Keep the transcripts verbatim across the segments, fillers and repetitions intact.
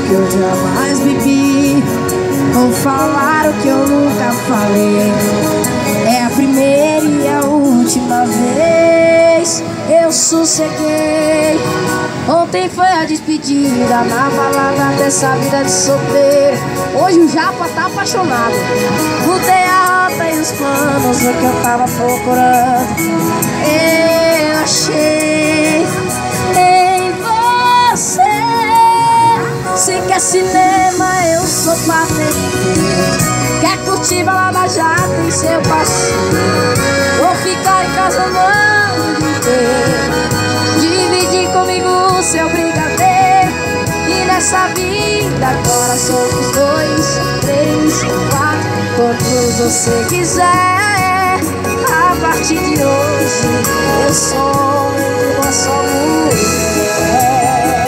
que eu jamais bebi, ou falar o que eu nunca falei. É a primeira e a última vez eu sosseguei. Ontem foi a despedida na balada dessa vida de solteiro. Hoje o Japa tá apaixonado. Mudei a rota e os planos, o que eu tava procurando eu achei em você. Se quer cinema, eu sou patente. Quer curtir balada, já tem seu passeio. Vou ficar em casa o ano inteiro. Dividir comigo seu brigadeiro. E nessa vida agora somos dois, três, quatro, quantos você quiser. A partir de hoje eu sou uma só mulher.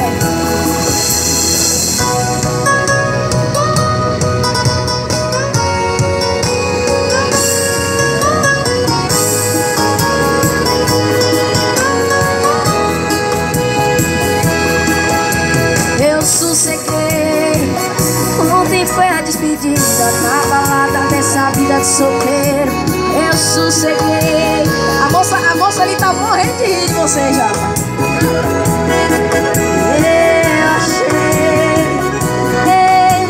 Eu sosseguei. Ontem foi a despedida na balada dessa vida de solteiro. Eu sosseguei. A moça, a moça ali tá morrendo de rir de você já. Eu achei em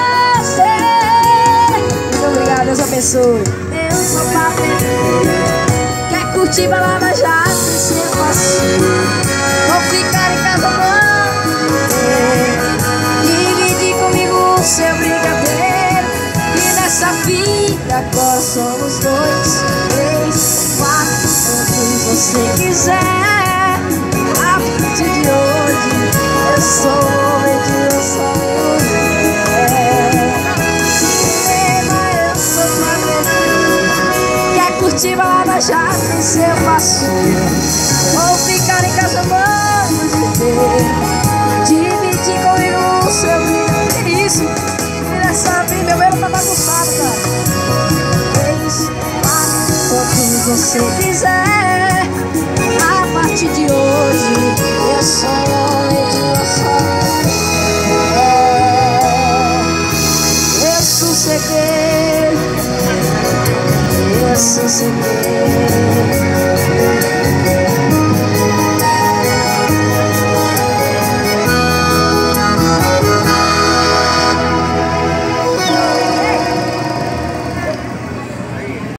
você. Muito obrigado, Deus abençoe. Eu sou patente. Quer curtir balada, já tem seu passeio. Vou ficar em casa não. Dividir comigo seu brigadeiro. E nessa vida agora somos dois, três, quatro, quantos você quiser. A partir de hoje eu sou homem de eu sou mulher. Cinema, eu sou patente. Quer curtir balada, já tem seu